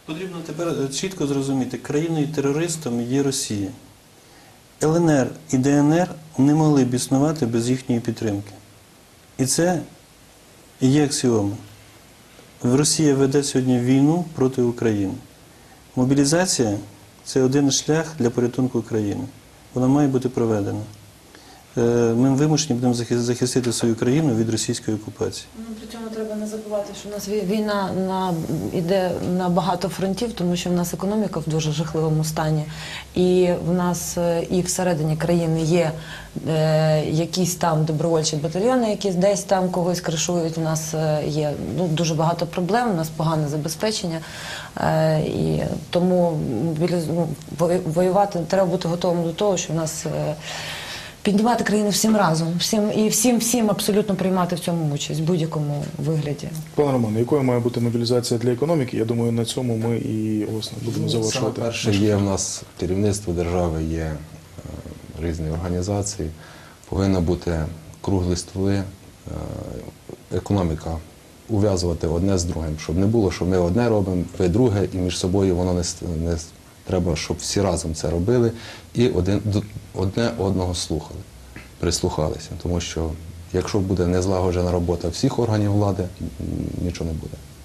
Потрібно тепер чітко зрозуміти, країною-терористом є Росія. ЛНР і ДНР не могли б існувати без їхньої підтримки. І це є аксіома. Росія веде сьогодні війну проти України. Мобілізація – це один шлях для порятунку країни. Вона має бути проведена. Ми вимушені будемо захистити свою країну від російської окупації. При цьому треба не забувати, що у нас війна йде на багато фронтів, тому що в нас економіка в дуже жахливому стані. І в нас і всередині країни є якісь там добровольчі батальйони, які десь там когось кришують. У нас є дуже багато проблем, у нас погане забезпечення. І тому воювати треба бути готовим до того, що в нас піднімати країну всім разом, і всім абсолютно приймати в цьому участь, в будь-якому вигляді. Пане Романе, якою має бути мобілізація для економіки? Я думаю, на цьому ми і власне будемо завершувати. Саме перше, є в нас керівництво держави, є різні організації, повинні бути круглі столи, економіка ув'язувати одне з другим, щоб не було, що ми одне робимо, ви друге, і між собою воно не треба, щоб всі разом це робили і одне одного слухали, прислухалися. Тому що якщо буде незлагоджена робота всіх органів влади, нічого не буде.